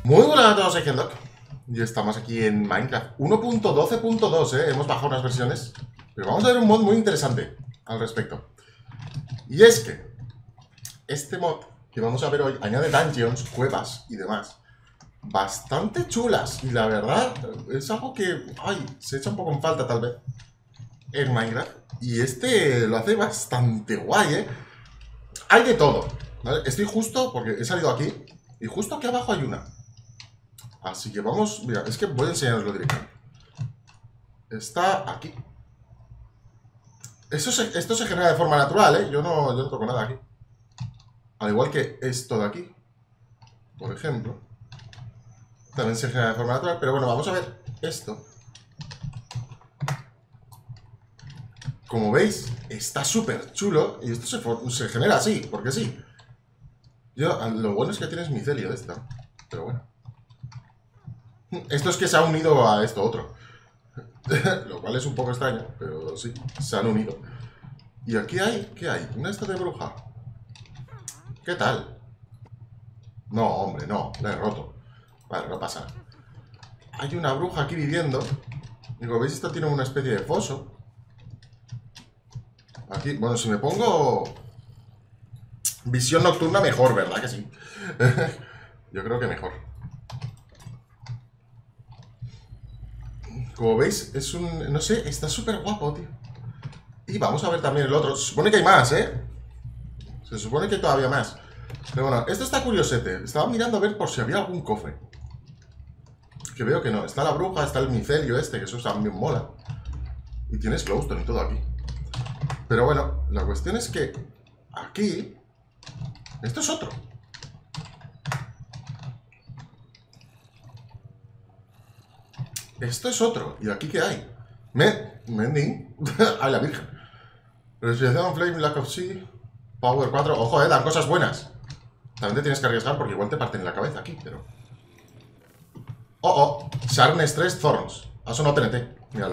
Muy buenas a todos, soy Kendok. Y estamos aquí en Minecraft 1.12.2, hemos bajado unas versiones. Pero vamos a ver un mod muy interesante al respecto. Y es que este mod que vamos a ver hoy añade dungeons, cuevas y demás bastante chulas. Y la verdad es algo que, se echa un poco en falta tal vez en Minecraft. Y este lo hace bastante guay, Hay de todo, ¿vale? Estoy justo, porque he salido aquí, y justo aquí abajo hay una. Así que vamos, mira, es que voy a enseñaroslo directamente. Está aquí. Esto se genera de forma natural, Yo no toco nada aquí. Al igual que esto de aquí, por ejemplo. También se genera de forma natural, pero bueno, vamos a ver esto. Como veis, está súper chulo y esto se genera así, porque sí. Lo bueno es que tienes micelio de esto, pero bueno. Esto es que se ha unido a esto otro. Lo cual es un poco extraño, pero sí, se han unido. ¿Y aquí hay? ¿Qué hay? ¿Una esta de bruja? ¿Qué tal? No, hombre, no, la he roto. Vale, no pasa nada. Hay una bruja aquí viviendo. Digo, ¿veis? Esto tiene una especie de foso. Aquí, bueno, si me pongo visión nocturna, mejor, ¿verdad que sí? Yo creo que mejor. Como veis, es un... no sé, está súper guapo, tío. Y vamos a ver también el otro. Se supone que hay más, Se supone que hay todavía más. Pero bueno, esto está curiosete. Estaba mirando a ver por si había algún cofre. Que veo que no. Está la bruja, está el micelio este, que eso también mola. Y tienes glowstone y todo aquí. Pero bueno, la cuestión es que aquí... esto es otro. Esto es otro. ¿Y aquí qué hay? Mending. Ay, la virgen. Respiración, Flame, Lack of Sea, Power 4. Ojo, dan cosas buenas. También te tienes que arriesgar porque igual te parten la cabeza aquí, pero... Sharpness 3, Thorns. Ha sonado TNT. Míralo.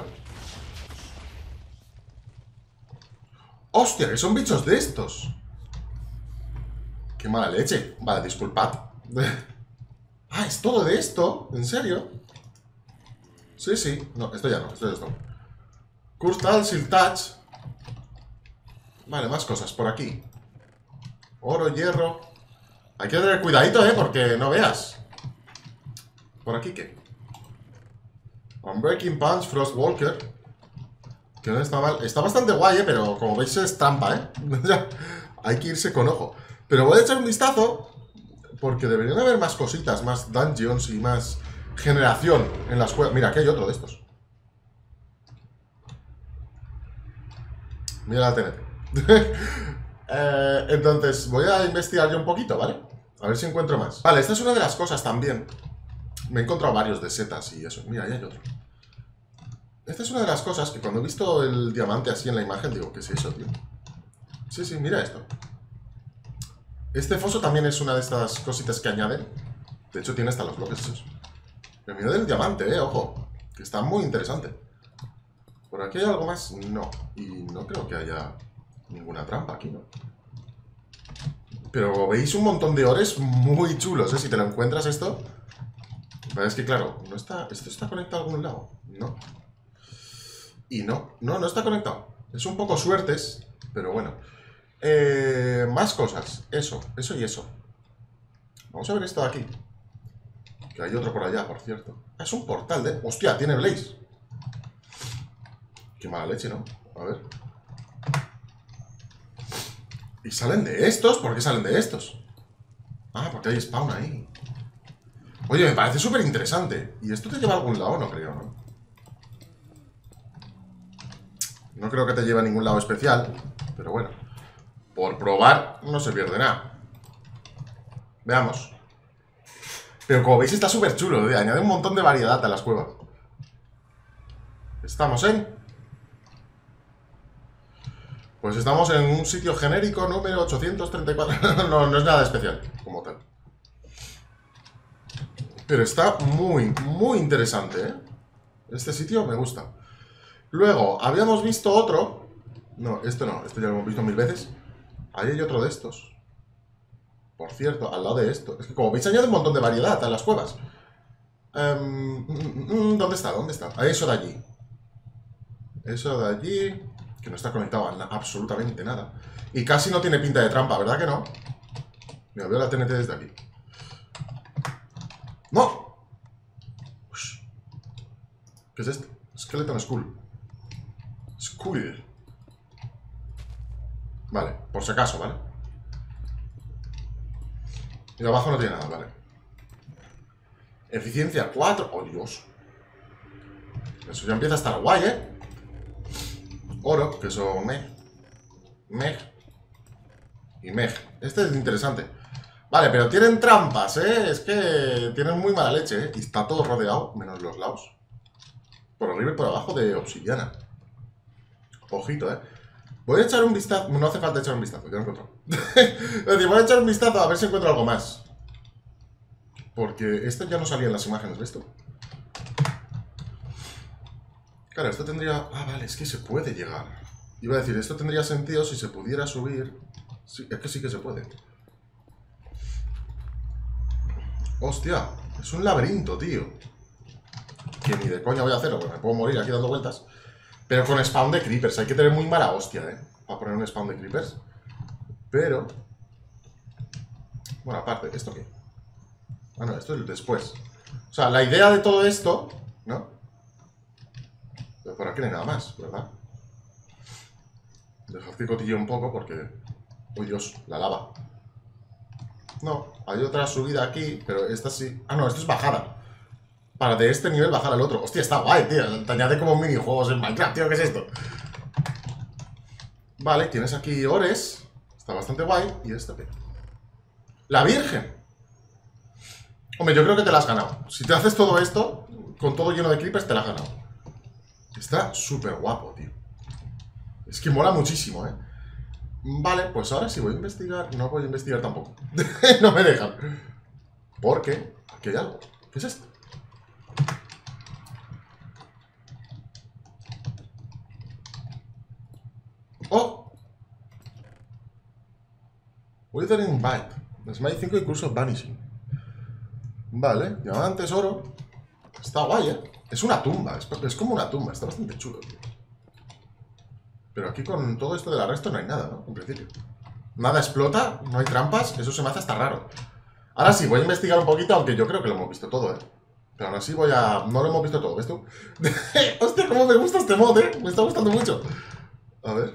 ¡Hostia! Que son bichos de estos. ¡Qué mala leche! Vale, disculpad. ¿Es todo de esto? ¿En serio? Sí. No, esto ya no, esto ya está. Crystal, Silk Touch. Vale, más cosas por aquí. Oro, hierro. Hay que tener cuidadito, porque no veas. ¿Por aquí qué? Unbreaking Punch, Frostwalker. Que no está mal. Está bastante guay, pero como veis es trampa, Hay que irse con ojo. Pero voy a echar un vistazo, porque deberían haber más cositas, más dungeons y más generación en las cuevas. Mira, aquí hay otro de estos. Mira la TNT. Entonces, voy a investigar yo un poquito, ¿vale? A ver si encuentro más. Vale, esta es una de las cosas también. Me he encontrado varios de setas y eso. Mira, ahí hay otro. Esta es una de las cosas que cuando he visto el diamante así en la imagen, digo, ¿qué es eso, tío? Sí, mira esto. Este foso también es una de estas cositas que añaden. De hecho, tiene hasta los bloques esos. Pero mira del diamante, ojo. Que está muy interesante. ¿Por aquí hay algo más? No. Y no creo que haya ninguna trampa aquí, ¿no? Pero veis un montón de ores muy chulos, Si te lo encuentras esto... Pero es que claro, no está... ¿esto está conectado a algún lado? No. Y no está conectado. Es un poco suertes, pero bueno. Más cosas. Eso y eso. Vamos a ver esto de aquí. Que hay otro por allá, por cierto. Es un portal de... ¡Hostia! Tiene Blaze. Qué mala leche, ¿no? A ver. ¿Y salen de estos? ¿Por qué salen de estos? Porque hay spawn ahí. Oye, me parece súper interesante. ¿Y esto te lleva a algún lado? No creo, ¿no? No creo que te lleve a ningún lado especial. Pero bueno. Por probar no se pierde nada. Veamos. Pero como veis está súper chulo, Añade un montón de variedad a las cuevas. Estamos en... pues estamos en un sitio genérico número 834. No es nada especial, como tal. Pero está muy, muy interesante, Este sitio me gusta. Luego, habíamos visto otro. No, este ya lo hemos visto 1000 veces. Ahí hay otro de estos. Por cierto, al lado de esto. Es que como veis añade un montón de variedad a las cuevas. ¿Dónde está? ¿Dónde está? A eso de allí. Eso de allí... Que no está conectado a absolutamente nada. Y casi no tiene pinta de trampa, ¿verdad que no? Mira, veo la TNT desde aquí. ¡No! Ush. ¿Qué es esto? Skeleton Skull. Skull. Vale, por si acaso, ¿vale? Y abajo no tiene nada, vale. Eficiencia 4. ¡Oh, Dios! Eso ya empieza a estar guay, ¿eh? Oro, que eso... Meg. Y Meg. Este es interesante. Vale, pero tienen trampas, ¿eh? Es que tienen muy mala leche, ¿eh? Y está todo rodeado, menos los lados. Por arriba y por abajo de obsidiana. Ojito, ¿eh? Voy a echar un vistazo. No hace falta echar un vistazo, ya lo encuentro. Es decir, voy a echar un vistazo a ver si encuentro algo más. Porque esto ya no salía en las imágenes, ¿ves tú? Claro, esto tendría... Ah, vale, es que se puede llegar. Iba a decir, esto tendría sentido si se pudiera subir. Sí, es que sí que se puede. Hostia, es un laberinto, tío. Que ni de coña voy a hacerlo, porque me puedo morir aquí dando vueltas. Pero con spawn de creepers, hay que tener muy mala hostia, para poner un spawn de creepers. Pero... Bueno, aparte, ¿esto qué? Ah, no, esto es después. O sea, la idea de todo esto, ¿no? Pero por aquí no hay nada más, ¿verdad? Dejad que cotille un poco porque... ¡Oh, Dios! La lava. No, hay otra subida aquí, pero esta sí... Ah, no, esto es bajada. Para de este nivel bajar al otro. Hostia, está guay, tío. Te añade como minijuegos en Minecraft, tío. ¿Qué es esto? Vale, tienes aquí ores. Está bastante guay. ¿Y esto qué? ¡La Virgen! Hombre, yo creo que te la has ganado. Si te haces todo esto, con todo lleno de creepers, te la has ganado. Está súper guapo, tío. Es que mola muchísimo, ¿eh? Vale, pues ahora sí voy a investigar. No voy a investigar tampoco. No me dejan. Porque aquí hay algo. ¿Qué es esto? ¡Oh! Wither Invite. Smite 5 y Curse of Vanishing. Vale, diamantes, oro. Está guay, ¿eh? Es una tumba, es como una tumba. Está bastante chulo, tío. Pero aquí con todo esto del arresto no hay nada, ¿no? En principio. Nada explota, no hay trampas. Eso se me hace hasta raro. Ahora sí, voy a investigar un poquito, aunque yo creo que lo hemos visto todo, ¿eh? Pero aún así voy a... No lo hemos visto todo, ¿ves tú? Hostia, cómo me gusta este mod, ¿eh? Me está gustando mucho. A ver.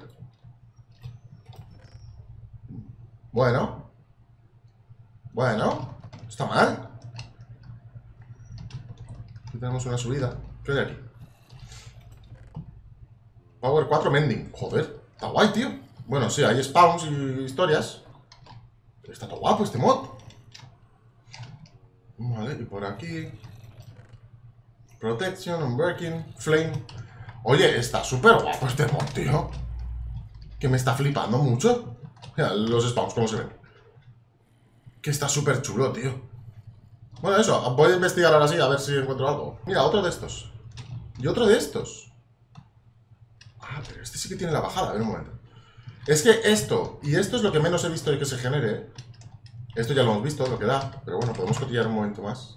Bueno. Bueno. No está mal. Aquí tenemos una subida. ¿Qué hay aquí? Power 4 Mending. Joder, está guay, tío. Bueno, sí, hay spawns y historias. Pero está todo guapo este mod. Vale, y por aquí... Protection, Unbreaking, Flame. Oye, está súper guapo este mod, tío. Que me está flipando mucho. Mira, los spawns, ¿cómo se ven? Que está súper chulo, tío. Bueno, eso, voy a investigar ahora sí, a ver si encuentro algo. Mira, otro de estos. Y otro de estos. Ah, pero este sí que tiene la bajada, a ver un momento. Es que esto, y esto es lo que menos he visto de que se genere. Esto ya lo hemos visto, lo que da. Pero bueno, podemos cotillar un momento más.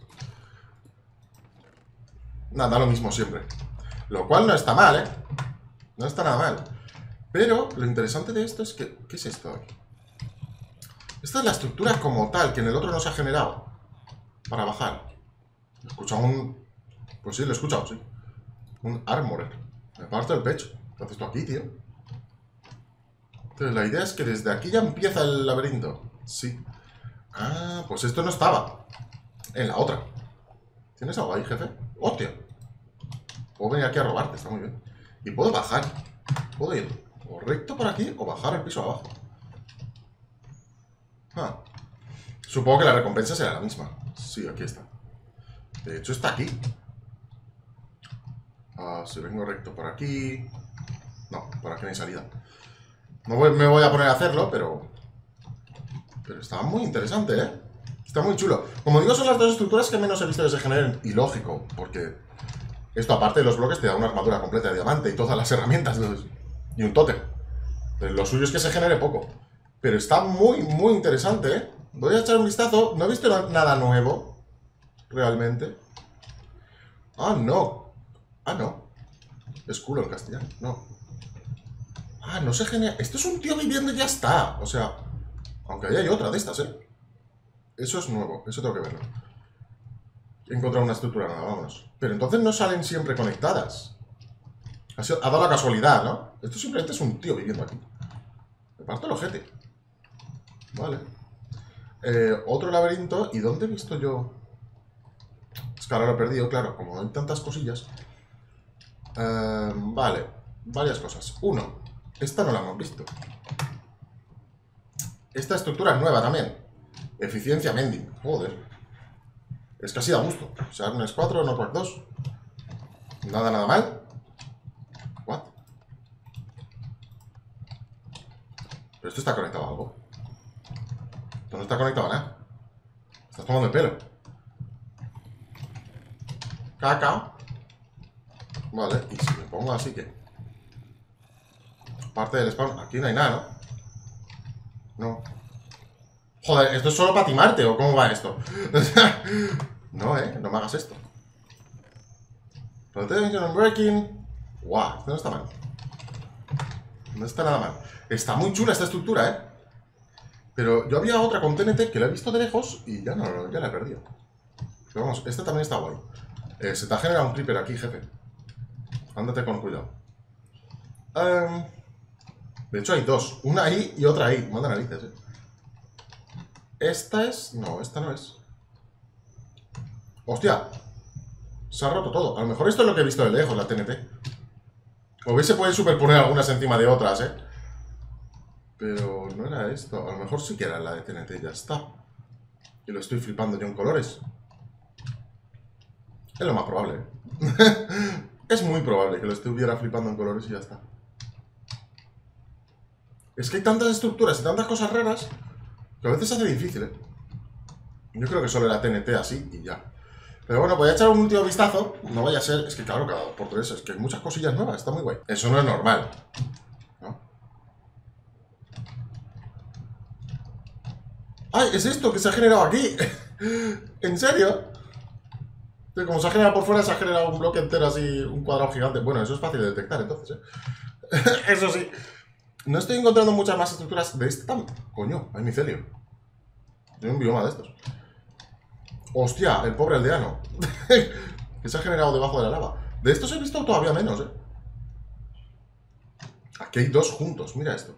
Nada, da lo mismo siempre. Lo cual no está mal, ¿eh? No está nada mal. Pero lo interesante de esto es que... ¿Qué es esto aquí? Esta es la estructura como tal, que en el otro no se ha generado. Para bajar. He escuchado un... Pues sí, lo he escuchado, sí. Un armorer. Me parto el pecho. ¿Qué haces tú aquí, tío? Entonces la idea es que desde aquí ya empieza el laberinto. Sí. Ah, pues esto no estaba. En la otra. ¿Tienes algo ahí, jefe? ¡Hostia! Puedo venir aquí a robarte, está muy bien. Y puedo bajar. Puedo ir o recto por aquí o bajar al piso abajo. Ah. Supongo que la recompensa será la misma. Sí, aquí está. De hecho, está aquí. Ah, si vengo recto por aquí... No, por aquí no hay salida. No me voy a poner a hacerlo, pero... Pero está muy interesante, ¿eh? Está muy chulo. Como digo, son las dos estructuras que menos he visto que se generen. Y lógico, porque... Esto, aparte de los bloques, te da una armadura completa de diamante y todas las herramientas. Y un tótem. Lo suyo es que se genere poco. Pero está muy, muy interesante, ¿eh? Voy a echar un vistazo. No he visto nada nuevo. Realmente. Ah, no. Ah, no. Es culo en castellano. No. Ah, no se genera... Esto es un tío viviendo y ya está. O sea, aunque ahí hay otra de estas, ¿eh? Eso es nuevo. Eso tengo que verlo. He encontrado una estructura nueva, vámonos. Pero entonces no salen siempre conectadas. Ha dado la casualidad, ¿no? Esto simplemente es un tío viviendo aquí. Me parto el ojete. Vale. Otro laberinto. ¿Y dónde he visto yo? Es que ahora lo he perdido, claro. Como hay tantas cosillas. Vale. Varias cosas. Uno. Esta no la hemos visto. Esta estructura es nueva también. Eficiencia mending. Joder. Es casi da gusto. Sharpness 4, Knockback 2. Nada mal. What? Pero esto está conectado a algo. Esto no está conectado a nada. Estás tomando el pelo. Caca. Vale, y si me pongo así que... Parte del spawn. Aquí no hay nada, ¿no? No. Joder, ¿esto es solo para timarte o cómo va esto? No, no me hagas esto. Protection and breaking. Guau, esto no está mal. No está nada mal. Está muy chula esta estructura, ¿eh? Pero yo había otra con TNT que la he visto de lejos y ya no, ya la he perdido. Pero vamos, esta también está guay. Se te ha generado un creeper aquí, jefe. Ándate con cuidado. De hecho hay dos. Una ahí y otra ahí. Manda narices, Esta es... No, esta no es. ¡Hostia! Se ha roto todo. A lo mejor esto es lo que he visto de lejos, la TNT. O veis se puede superponer algunas encima de otras, Pero no era esto. A lo mejor sí que era la de TNT, ya está. Y lo estoy flipando yo en colores. Es lo más probable, Es muy probable que lo estuviera flipando en colores y ya está. Es que hay tantas estructuras y tantas cosas raras que a veces se hace difícil, Yo creo que solo era TNT así y ya. Pero bueno, voy a echar un último vistazo. No vaya a ser... Es que claro, cada 2x3 es que hay muchas cosillas nuevas. Está muy guay. Eso no es normal, ¿no? ¡Ay! ¿Es esto que se ha generado aquí? ¿En serio? Como se ha generado por fuera, se ha generado un bloque entero así, un cuadrado gigante. Bueno, eso es fácil de detectar entonces, Eso sí. No estoy encontrando muchas más estructuras de este tamaño. Coño, hay micelio. Hay un bioma de estos. Hostia, el pobre aldeano. Que se ha generado debajo de la lava. De estos he visto todavía menos, Aquí hay dos juntos, mira esto.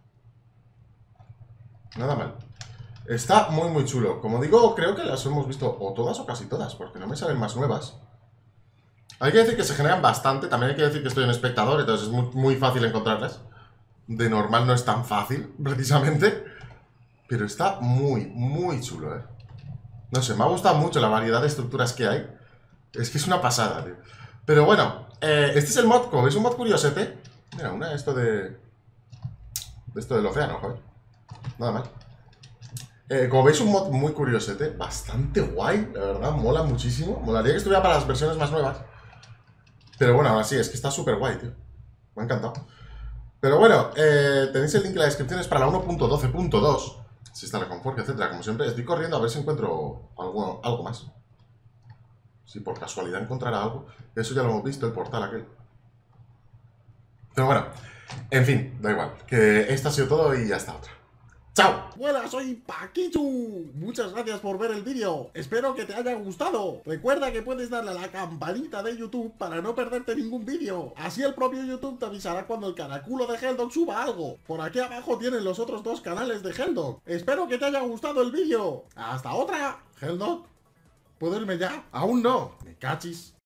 Nada mal. Está muy chulo. Como digo, creo que las hemos visto o todas o casi todas, porque no me salen más nuevas. Hay que decir que se generan bastante. También hay que decir que estoy en espectador, entonces es muy fácil encontrarlas. De normal no es tan fácil, precisamente. Pero está muy chulo, No sé, me ha gustado mucho la variedad de estructuras que hay. Es que es una pasada, tío. Pero bueno, este es el mod, como veis, un mod curiosete. Mira, una de esto de esto del océano, joder. Nada mal. Como veis, un mod muy curiosete. Bastante guay, la verdad, mola muchísimo. Molaría que estuviera para las versiones más nuevas. Pero bueno, aún así, es que está súper guay, tío. Me ha encantado. Pero bueno, tenéis el link en la descripción, es para la 1.12.2. Si está la confort, etcétera. Como siempre, estoy corriendo a ver si encuentro algo más. Si por casualidad encontrará algo. Eso ya lo hemos visto, el portal aquel. Pero bueno, en fin, da igual. Que esto ha sido todo y ya está otra. ¡Chao! Hola, soy Paquichu. Muchas gracias por ver el vídeo. Espero que te haya gustado. Recuerda que puedes darle a la campanita de YouTube para no perderte ningún vídeo. Así el propio YouTube te avisará cuando el caraculo de Helldog suba algo. Por aquí abajo tienen los otros dos canales de Helldog. Espero que te haya gustado el vídeo. ¡Hasta otra! Helldog, ¿puedo irme ya? Aún no. Me cachis.